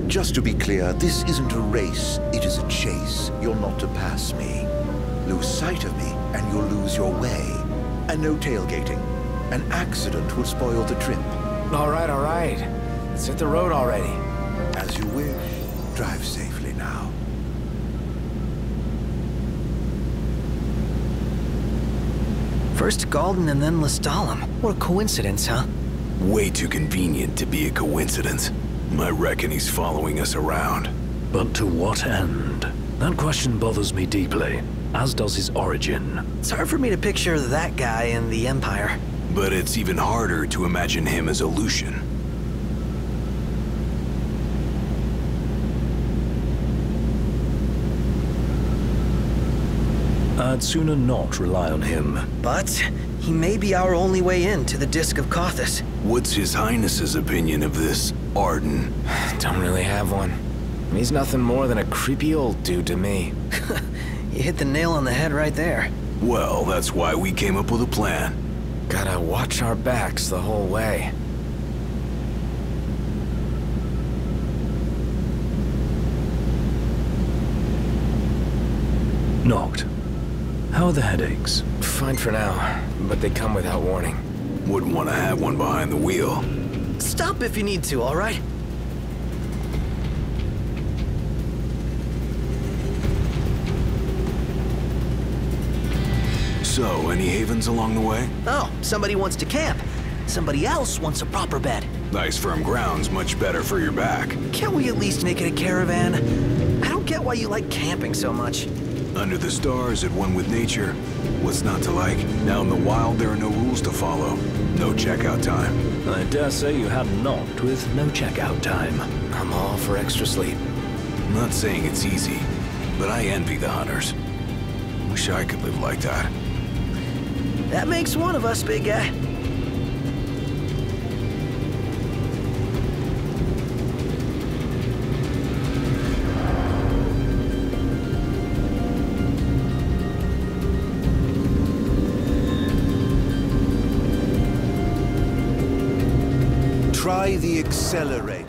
Just to be clear, this isn't a race, it is a chase. You're not to pass me. Lose sight of me, and you'll lose your way. And no tailgating. An accident will spoil the trip. All right. Let's hit the road already. As you wish. Drive safely now. First Galdin and then Lestallum. What a coincidence, huh? Way too convenient to be a coincidence. I reckon he's following us around. But to what end? That question bothers me deeply, as does his origin. It's hard for me to picture that guy in the Empire. But it's even harder to imagine him as a Lucian. I'd sooner not rely on him. But he may be our only way in to the Disc of Kothis. What's His Highness's opinion of this Arden? Don't really have one. He's nothing more than a creepy old dude to me. You hit the nail on the head right there. Well, that's why we came up with a plan. Gotta watch our backs the whole way. Noct. How are the headaches? Fine for now, but they come without warning. Wouldn't want to have one behind the wheel. Stop if you need to, all right? So, any havens along the way? Oh, somebody wants to camp. Somebody else wants a proper bed. Nice firm ground's much better for your back. Can't we at least make it a caravan? I don't get why you like camping so much. Under the stars, at one with nature. What's not to like? Now in the wild, there are no rules to follow. No checkout time. I dare say you had Noct with no checkout time. I'm all for extra sleep. I'm not saying it's easy, but I envy the hunters. Wish I could live like that. That makes one of us, big guy. Try the accelerator.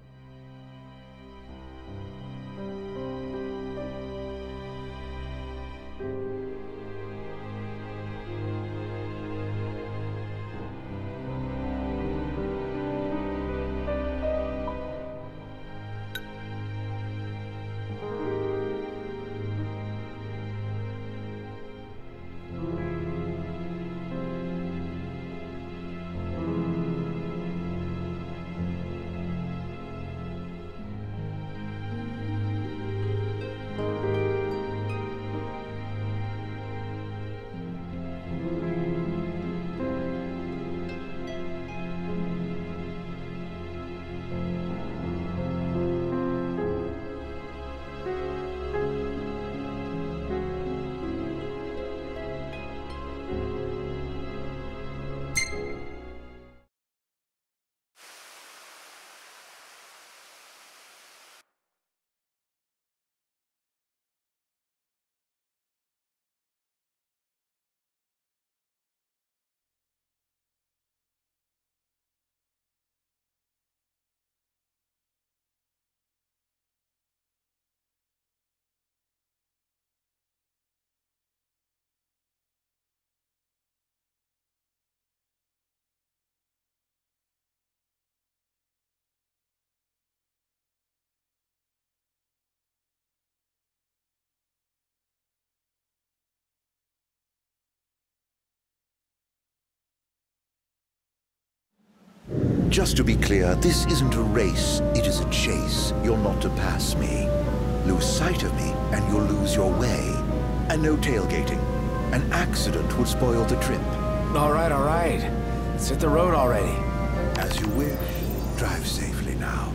Just to be clear, this isn't a race, it is a chase. You're not to pass me. Lose sight of me, and you'll lose your way. And no tailgating. An accident will spoil the trip. All right. Let's hit the road already. As you wish. Drive safely now.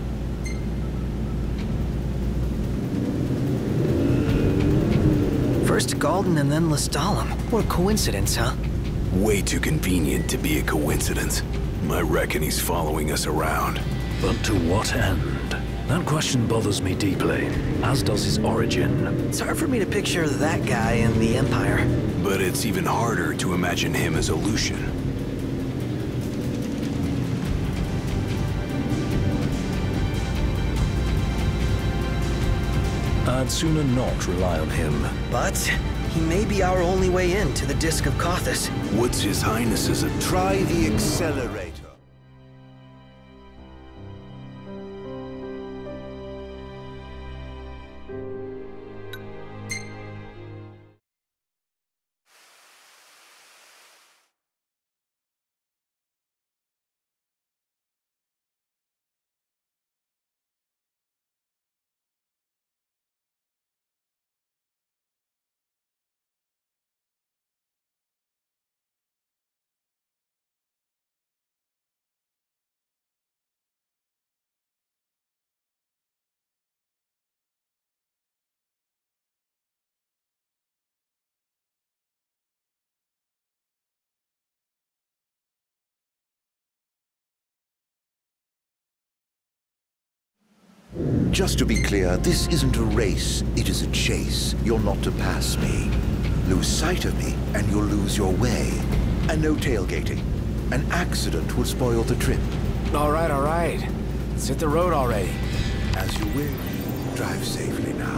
First Galdin and then Lestallum. What a coincidence, huh? Way too convenient to be a coincidence. I reckon he's following us around. But to what end? That question bothers me deeply, as does his origin. It's hard for me to picture that guy in the Empire. But it's even harder to imagine him as a Lucian. I'd sooner not rely on him. But he may be our only way in to the Disk of Kothis. What's His Highness's... Try the accelerator. Just to be clear, this isn't a race, it is a chase. You're not to pass me. Lose sight of me, and you'll lose your way. And no tailgating. An accident will spoil the trip. All right. Let's hit the road already. As you will, drive safely now.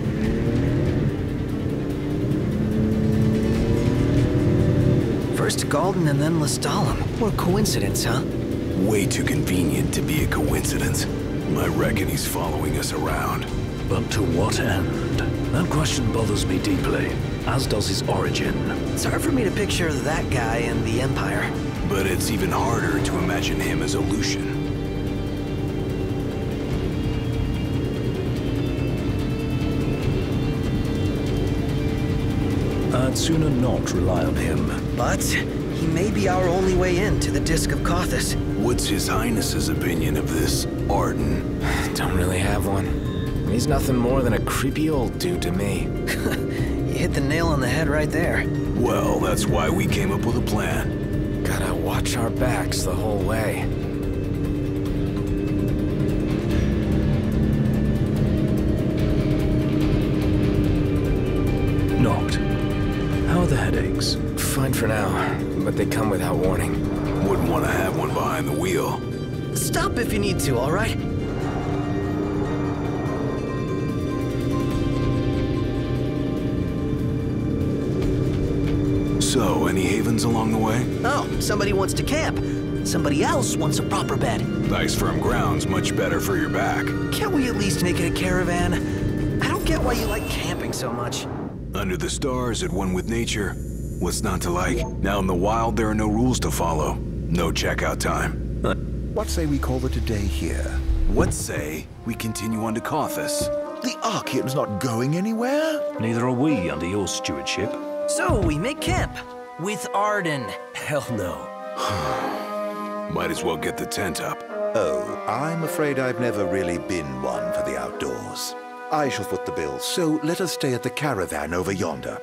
First Galden and then Lestallum. What a coincidence, huh? Way too convenient to be a coincidence. I reckon he's following us around. But to what end? That question bothers me deeply, as does his origin. It's hard for me to picture that guy in the Empire. But it's even harder to imagine him as a Lucian. I'd sooner not rely on him. But he may be our only way in to the Disk of Kothis. What's His Highness's opinion of this Arden? Don't really have one. He's nothing more than a creepy old dude to me. You hit the nail on the head right there. Well, that's why we came up with a plan. Gotta watch our backs the whole way. Noct. How are the headaches? Fine for now, but they come without warning. Wouldn't want to have one behind the wheel. Stop if you need to, all right? So, any havens along the way? Oh, somebody wants to camp. Somebody else wants a proper bed. Nice firm ground's much better for your back. Can't we at least make it a caravan? I don't get why you like camping so much. Under the stars, at one with nature. What's not to like? Now in the wild, there are no rules to follow. No checkout time. What say we call it a day here? What say we continue on to Kothis? The Archean's not going anywhere? Neither are we under your stewardship. So we make camp with Arden. Hell no. Might as well get the tent up. Oh, I'm afraid I've never really been one for the outdoors. I shall foot the bill, so let us stay at the caravan over yonder.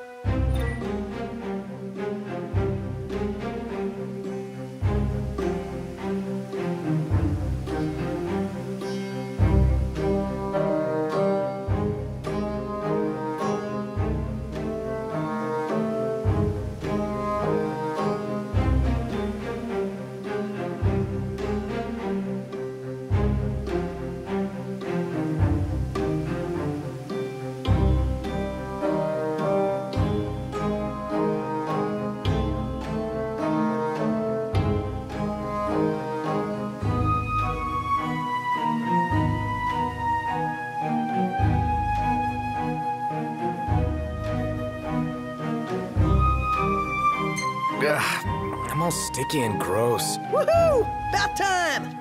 Ugh, I'm all sticky and gross. Woohoo! About time!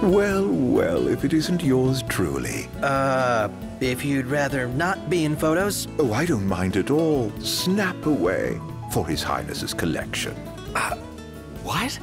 Well, well, if it isn't yours truly. If you'd rather not be in photos? Oh, I don't mind at all. Snap away for His Highness's collection. What?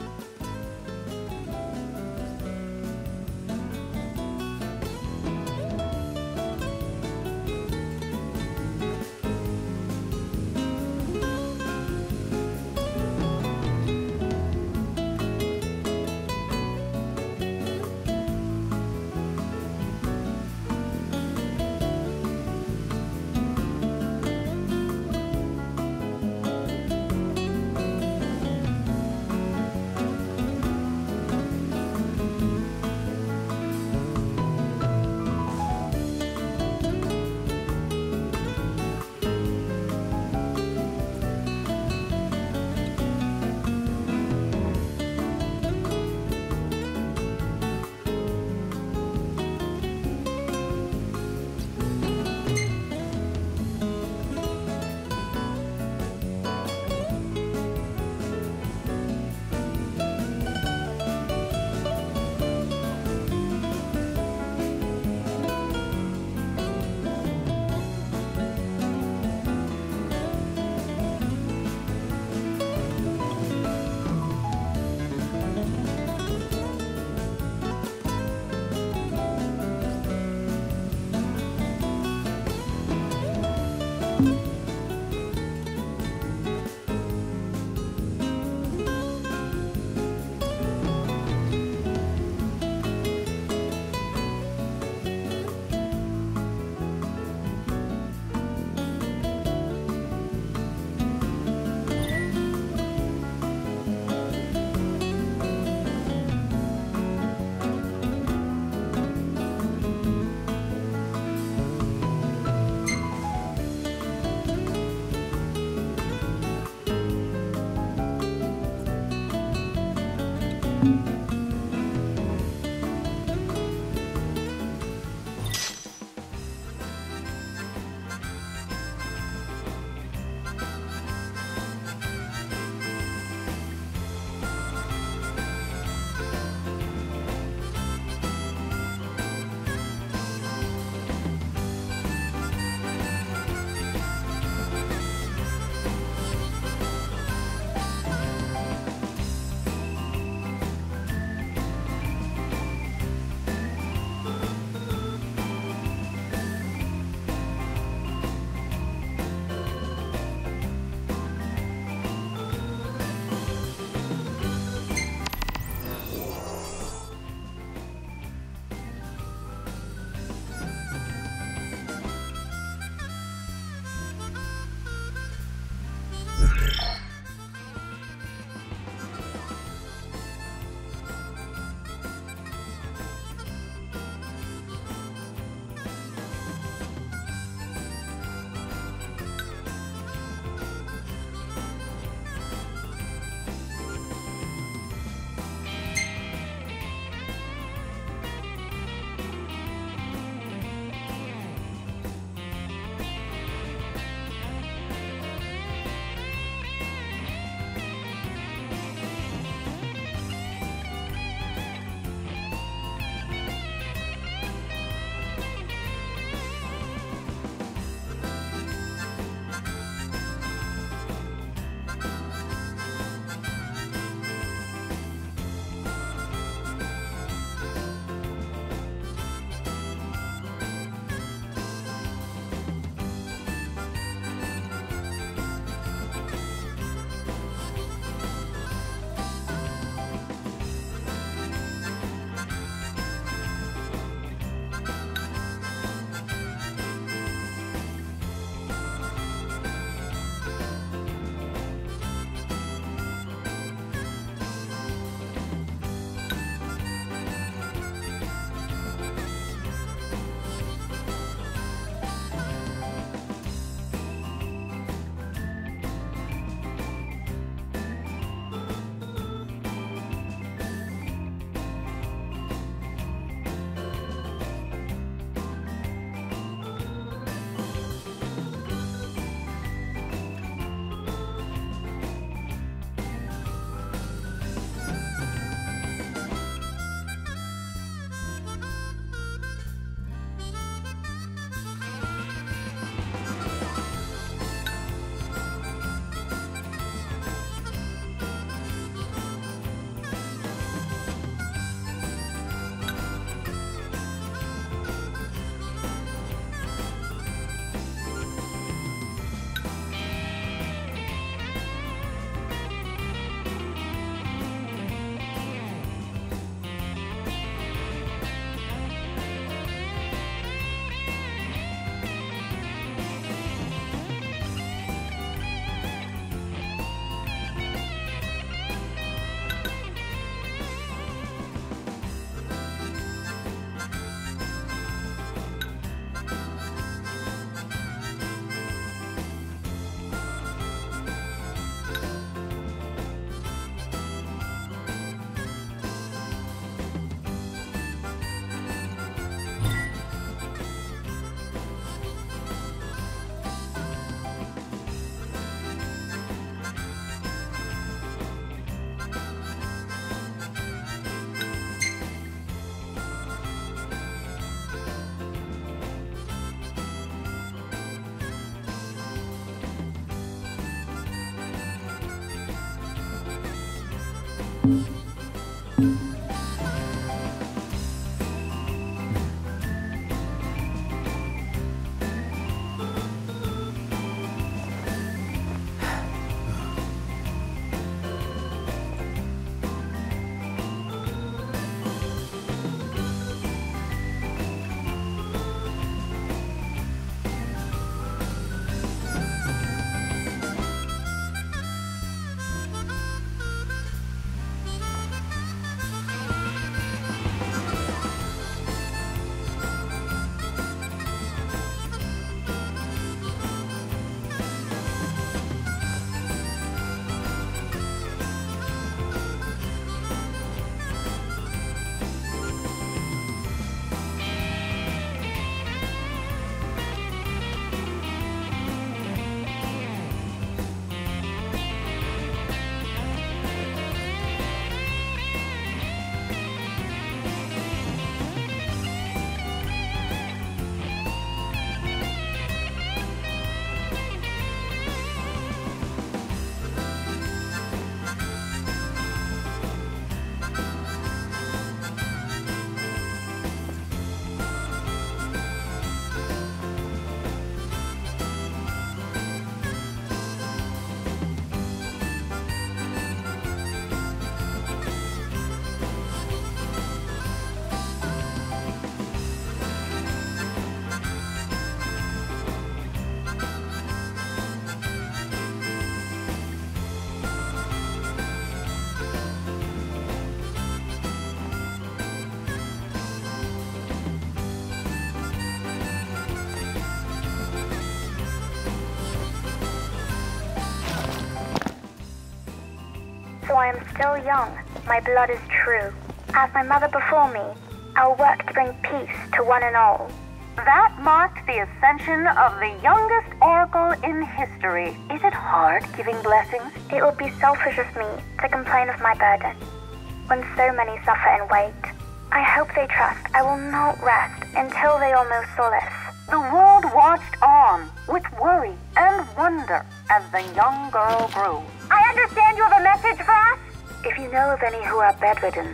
So I am still young. My blood is true. As my mother before me, I will work to bring peace to one and all. That marked the ascension of the youngest oracle in history. Is it hard giving blessings? It would be selfish of me to complain of my burden, when so many suffer and wait. I hope they trust I will not rest until they all know solace. The world watched on with worry and wonder as the young girl grew. I understand you have a message for us? If you know of any who are bedridden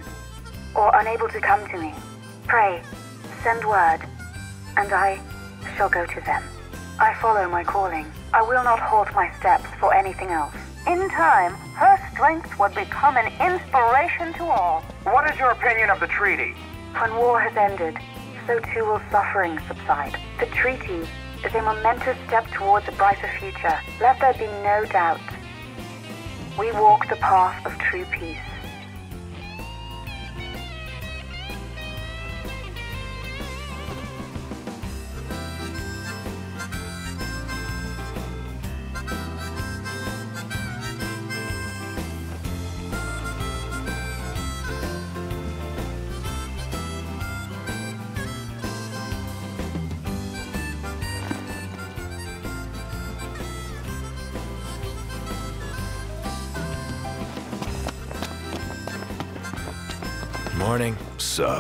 or unable to come to me, pray, send word, and I shall go to them. I follow my calling. I will not halt my steps for anything else. In time, her strength would become an inspiration to all. What is your opinion of the treaty? When war has ended, so too will suffering subside. The treaty is a momentous step towards a brighter future. Let there be no doubt. We walk the path of true peace. Morning. Sup?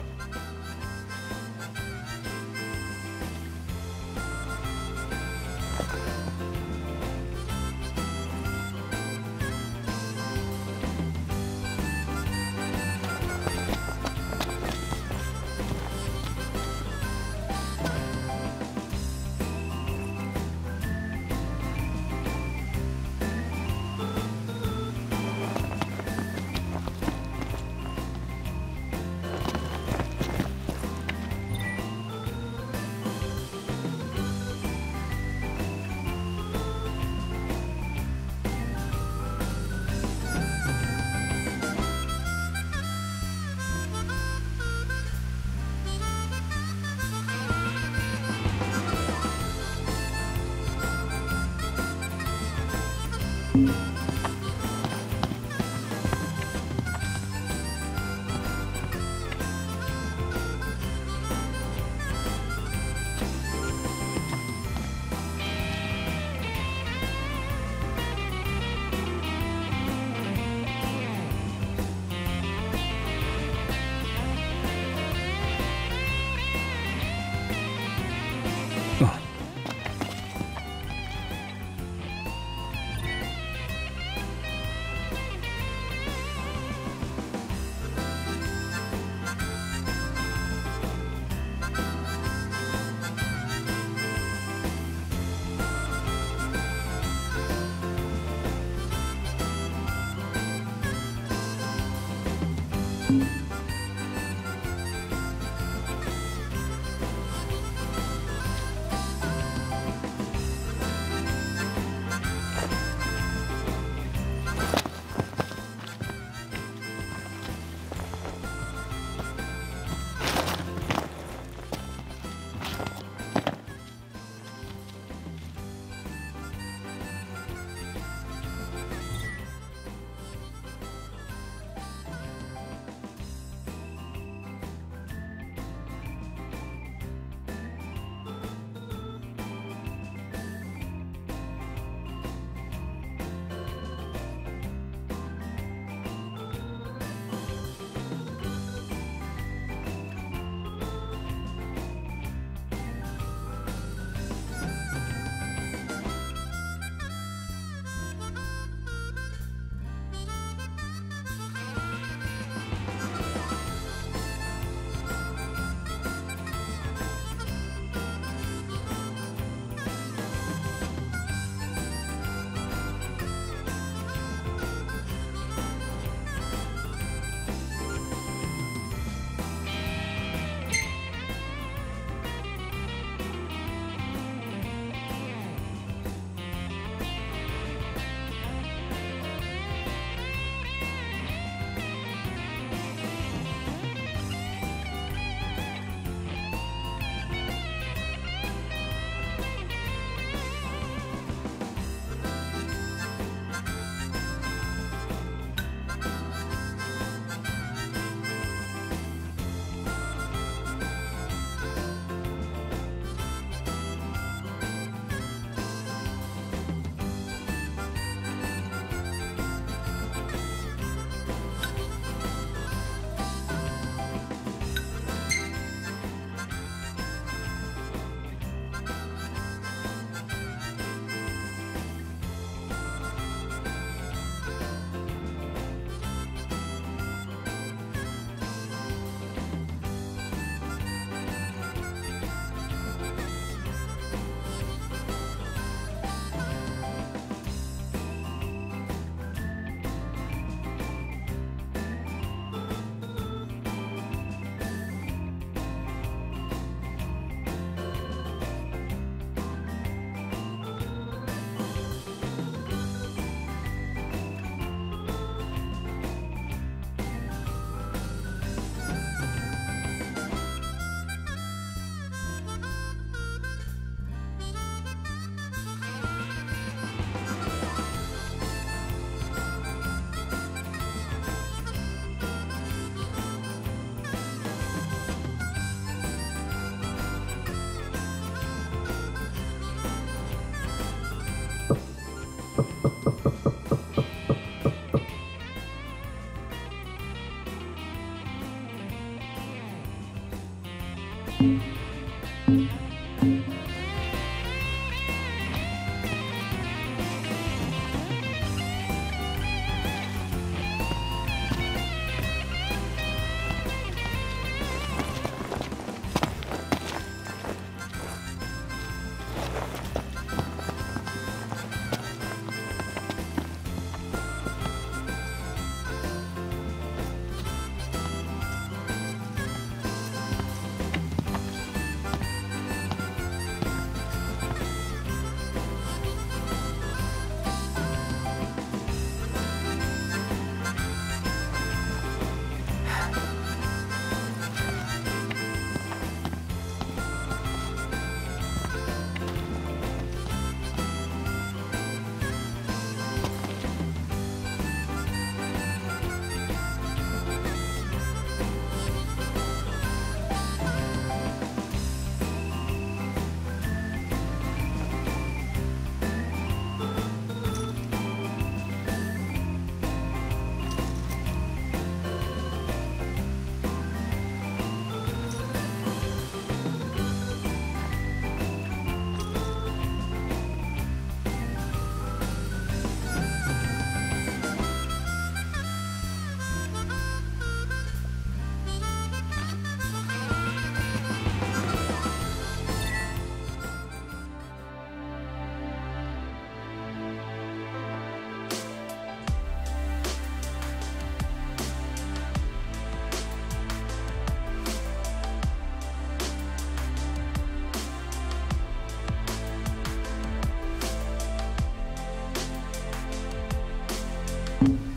you